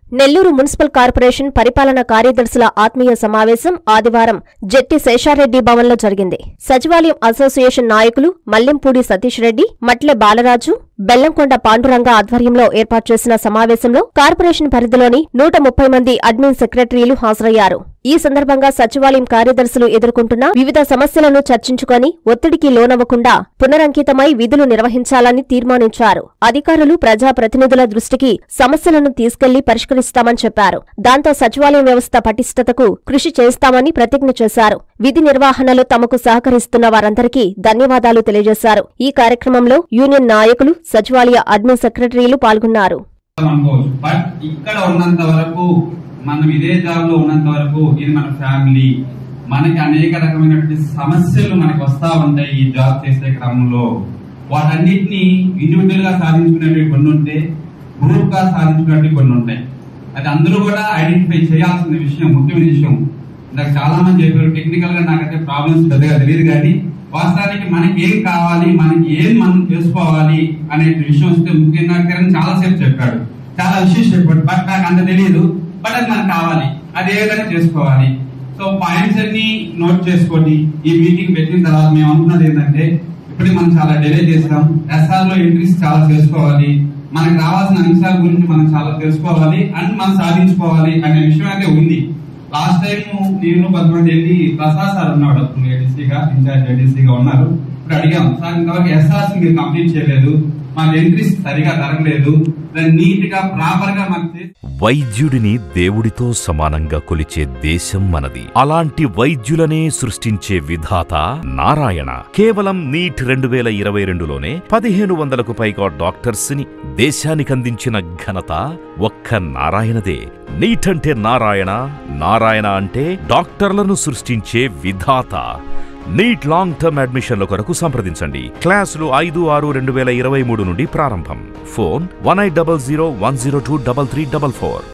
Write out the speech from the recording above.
Nellore municipal corporation పరిపాలనా కార్యదర్శుల ఆత్మీయ సమావేశం ఆదివారం జెట్టి శేషారెడ్డి భవన్లో జరిగింది. సచివాలయం అసోసియేషన్ నాయకులు మల్లెంపూడి సతీష్ రెడ్డి, మట్లె బాలరాజు, బెల్లంకొండ పాండురంగ ఆధ్వర్యంలో ఏర్పాటు చేసిన సమావేశంలో కార్పొరేషన్ పరిధిలోని 130 మంది అడ్మిన్ సెక్రటరీలు హాజరయ్యారు. ఈ సందర్భంగా సచివాలయం కార్యదర్శులు ఎదుర్కొంటున్న వివిధ సమస్యలను చర్చించుకొని ఒత్తిడికి లోనవ్వకుండా పునరంకితమై విధులు నిర్వహించాలని తీర్మానించారు. అధికారులు ప్రజాప్రతినిధుల దృష్టికి సమస్యలను తీసుకెళ్లి పరిష్కరిస్తామని చెప్పారు. దాంతో సచివాలయం వ్యవస్థ పటిష్టతకు కృషి చేస్తామని ప్రతిజ్ఞ చేశారు. విధి నిర్వహణలో తమకు సహకరిస్తున్న వారందరికీ ధన్యవాదాలు తెలియజేశారు. ఈ కార్యక్రమంలో యూనియన్ నాయకులు, సచివాలయ అడ్మిన్ సెక్రటరీలు పాల్గొన్నారు. మనం ఇదే జాబ్ లో ఉన్నంత వరకు ఇది మన ఫ్యామిలీ, మనకి అనేక రకమైనటువంటి సమస్యలు మనకు వస్తా ఉంటాయి. ఈ జాబ్ చేసే క్రమంలో వాటన్నిటిని ఇండివిజువల్ గా సాధించుకునేవి కొన్ని ఉంటాయి, గ్రూప్ గా సాధించుకునేవి కొన్ని ఉంటాయి. అది అందరూ కూడా ఐడెంటిఫై చేయాల్సిన విషయం, ముఖ్యమైన విషయం. నాకు చాలా మంది చెప్పారు, టెక్నికల్ గా నాకైతే ప్రాబ్లమ్స్ పెద్దగా తెలియదు, కానీ వాస్తవానికి మనకి ఏం కావాలి, మనకి ఏం మనం చేసుకోవాలి అనే విషయం వస్తే ముఖ్యంగా కిరణ్ చాలా సేపు చెప్పాడు, చాలా విషయం చెప్పాడు. బట్ నాకు అంత తెలియదు. బట్ అది మనకు కావాలి, అది ఏ విధంగా చేసుకోవాలి. సో పాయింట్స్ అన్ని నోట్ చేసుకోండి. ఈ మీటింగ్ పెట్టిన తర్వాత మేము అనుకున్నది ఏంటంటే, ఇప్పుడు మనం చాలా డిలే చేస్తాం. ఎస్ఆర్ లో ఎంట్రీస్ చాలా చేసుకోవాలి, మనకు రావాల్సిన అంశాల గురించి మనం చాలా తెలుసుకోవాలి అండ్ మనం సాధించుకోవాలి అనే విషయం అయితే ఉంది. లాస్ట్ టైం నేను 10 మంది వెళ్ళి ప్రసాద్ సార్ ఉన్నాడు, అప్పుడు ఏడీసీగా ఇన్ఛార్జ్ ఏడీసీగా ఉన్నారు. ఇప్పుడు అడిగాం, సార్ ఇంతవరకు ఎస్ఆర్స్ మీరు కంప్లీట్ చేయలేదు, మాకు ఎంట్రీస్ సరిగా జరగలేదు, దాన్ని నీట్ గా ప్రాపర్ గా మాకు. వైద్యుడిని దేవుడితో సమానంగా కొలిచే దేశం మనది. అలాంటి వైద్యులనే సృష్టించే విధాత నారాయణ. కేవలం నీట్ 2022లోనే 1500కు పైగా డాక్టర్స్ ని దేశానికందించిన ఘనత ఒక్క నారాయణదే. నీట్ అంటే నారాయణ, నారాయణ అంటే డాక్టర్లను సృష్టించే విధాత. నీట్ లాంగ్ టర్మ్ అడ్మిషన్ల కొరకు సంప్రదించండి. క్లాసులు 5/6/2023 నుండి ప్రారంభం. ఫోన్ 1800 102 3344.